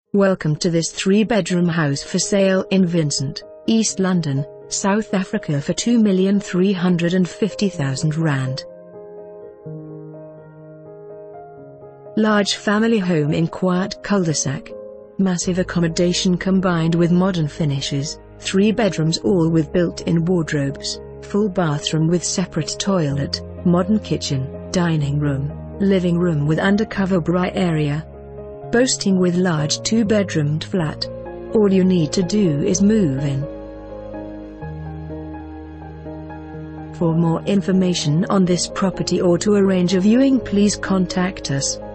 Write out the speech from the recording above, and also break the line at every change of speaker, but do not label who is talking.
Welcome to this 3-bedroom house for sale in Vincent, East London, South Africa for R2,350,000. Large family home in quiet cul-de-sac. Massive accommodation combined with modern finishes, 3 bedrooms all with built-in wardrobes, full bathroom with separate toilet, modern kitchen, dining room, living room with undercover braai area. Boasting with large 2-bedroomed flat. All you need to do is move in. For more information on this property or to arrange a viewing, please contact us.